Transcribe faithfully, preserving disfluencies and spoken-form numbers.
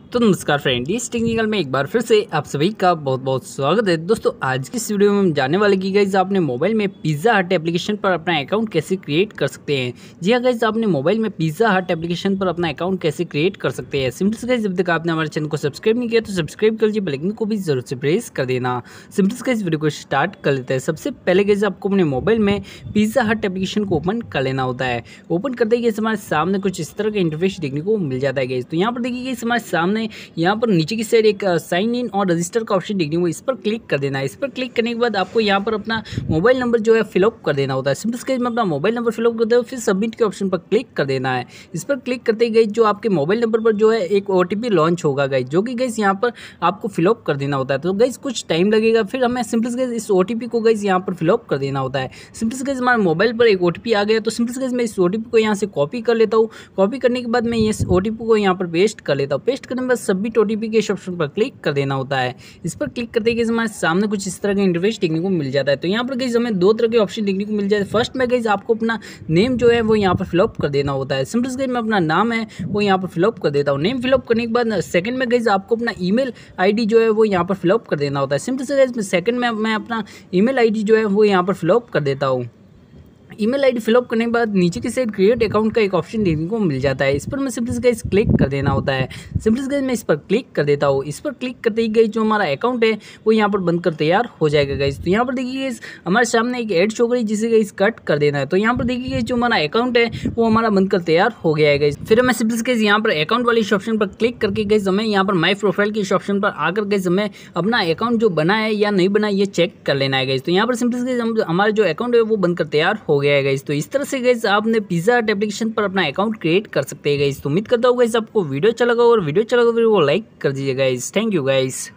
तो नमस्कार फ्रेंड, इस टेक्निकल में एक बार फिर से आप सभी का बहुत बहुत स्वागत है। दोस्तों आज की इस वीडियो में हम जानने वाले की गाइस आपने मोबाइल में पिज़्ज़ा हट एप्लीकेशन पर अपना अकाउंट कैसे क्रिएट कर सकते हैं। जी हाँ गाइस, आपने मोबाइल में पिज़्ज़ा हट एप्लीकेशन पर अपना अकाउंट कैसे क्रिएट कर सकते हैं। सिंपल से गाइस, जब तक आपने हमारे चैनल को सब्सक्राइब नहीं किया तो सब्सक्राइब कर लीजिए, बेल आइकन को भी जरूर से प्रेस कर देना। सिंपल से गाइस, वीडियो को स्टार्ट कर लेते हैं। सबसे पहले गाइस आपको अपने मोबाइल में पिज़्ज़ा हट एप्लीकेशन को ओपन कर लेना होता है। ओपन करते ही गाइस हमारे सामने कुछ इस तरह का इंटरफेस देखने को मिल जाता है गाइस। तो यहाँ पर देखिए गाइस हमारे सामने यहाँ पर नीचे की साइड एक साइन इन और रजिस्टर का ऑप्शन देखने को, इस पर क्लिक कर देना है। इस पर क्लिक करने के बाद आपको यहाँ पर अपना मोबाइल नंबर जो है फिलअप कर देना होता है। सिंपल स्केच में अपना मोबाइल नंबर फिलअप करते हो, फिर सबमिट के ऑप्शन पर क्लिक कर देना है। इस पर क्लिक करते गई जो आपके मोबाइल नंबर पर जो है एक ओटीपी लॉन्च होगा गाइस, जो कि गाइस यहाँ पर आपको फिलअप कर देना होता है। तो गाइस कुछ टाइम लगेगा, फिर हमें सिंपल स्केच इस ओटीपी को गाइस यहाँ पर फिलअप कर देना होता है। सिंपल स्केच हमारे मोबाइल पर एक ओटीपी आ गया, तो सिंपल स्केच मैं इस ओटीपी को यहाँ से कॉपी कर लेता हूँ। कॉपी करने के बाद मैं इस ओटीपी को यहाँ पर पेस्ट कर लेता हूँ। पेस्ट करने के बाद सबमिट ओटीपी के ऑप्शन पर क्लिक कर देना होता है। इस पर क्लिक करते ही हमारे सामने कुछ इस तरह का इंटरफेस देखने को मिल जाता है। तो यहाँ पर गाइस हमें दो तरह के ऑप्शन देखने को मिल जाते हैं। फर्स्ट में गाइस आपको अपना नेम जो है वो यहाँ पर फिलअप कर देना होता है। सिंपल से मैं अपना नाम है वो यहाँ पर फिलअप कर देता हूँ। नेम फिलअप करने के बाद सेकंड में गाइस आपको अपना ईमेल आईडी जो है वो यहाँ पर फिलअप कर देना होता है। सिंपल से गाइस सेकंड में मैं अपना ईमेल आईडी जो है वो यहाँ पर फिलअप कर देता हूँ। ईमेल आईडी फिलअप करने के बाद नीचे की साइड क्रिएट अकाउंट का एक ऑप्शन देखने को मिल जाता है। इस पर मैं सिंपल से गाइस क्लिक कर देना होता है। सिंपल से गाइस मैं इस पर क्लिक कर देता हूँ। इस पर क्लिक करते ही गाइस जो हमारा अकाउंट है वो यहाँ पर बनकर तैयार हो जाएगा गाइस। तो यहाँ पर देखिए गाइस हमारे सामने एक ऐड शो करी जिसे गाइस कट कर देना है। तो यहाँ पर देखिए गाइस जो हमारा अकाउंट है वो हमारा बनकर तैयार हो गया है गाइस। फिर हमें सिंपल से गाइस यहाँ पर अकाउंट वाले इस ऑप्शन पर क्लिक करके गाइस हमें यहाँ पर माई प्रोफाइल के इस ऑप्शन पर आकर गाइस हमें अपना अकाउंट जो बना है या नहीं बना ये चेक कर लेना है गाइस। तो यहाँ पर सिंपल से गाइस हमारा जो अकाउंट है वो बनकर तैयार हो गया है गाइस। तो इस तरह से गाइस आपने पिज़्ज़ा हट एप्लीकेशन पर अपना अकाउंट क्रिएट कर सकते हैं गाइस। तो उम्मीद करता हूँ गाइस आपको वीडियो अच्छा लगा, और वीडियो अच्छा लगा वीडियो को लाइक कर दीजिए गाइस। Thank you guys.